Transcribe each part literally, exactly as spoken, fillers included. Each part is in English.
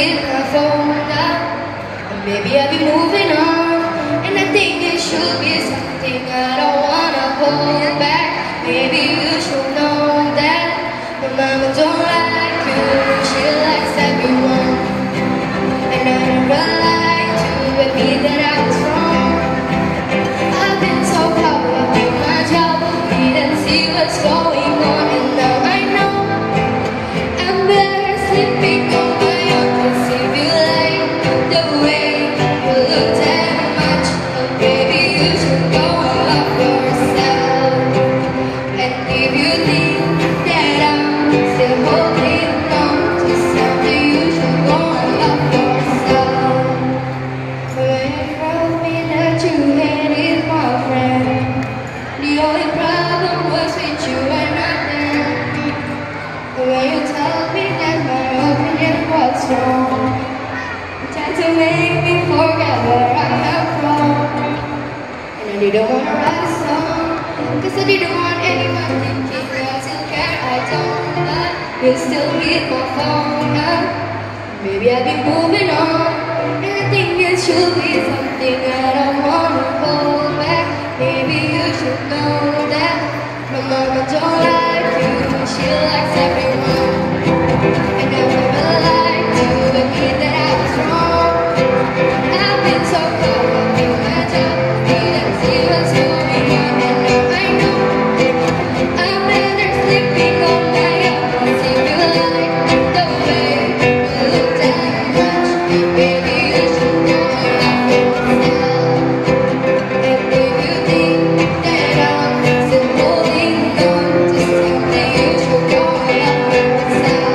with my phone now. And maybe I'll be moving on, and I think it should be something I don't wanna hold back. Maybe you should know that my mama don't like you, she likes everyone. And I never like to admit that I was wrong. I've been so proud of doing my job, didn't see what's going on, and now I know I'm better sleeping on my own. 'Cause if you like the way you look that much, oh baby, you should go and love yourself. And if you think that I'm still holding on to something, you should go and love yourself. When you told me that you hated my friend, the only problem was with you and not them. When you told me that my opinion was wrong, you tried to make me forget where I come from. And I didn't want to write a song, 'cause I didn't want anyone thinking I still care. I don't, but you still hit my phone up. Maybe I've been moving on, and I think it should be something I don't want to hold back. Maybe you should know that my mama don't like you, she likes everyone. And I never like to admit that I was wrong. I've been so proud of doing my job, didn't see what's going on, and now I know I'm better sleeping on my own. 'Cause if you like the way you look that much, baby, you should go and love yourself. And if you think that I'm still holding on to something, you should go and love yourself.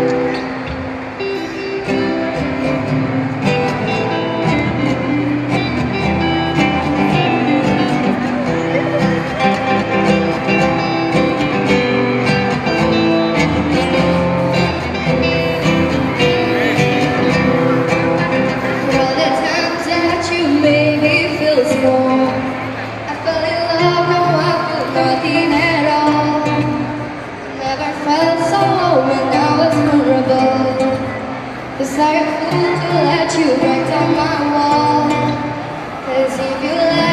For all the times that you made me feel small, I fell in love, now I feel nothing at all. Never felt so low when I was vulnerable. Was I a fool to let you write on my wall? 'Cause if you let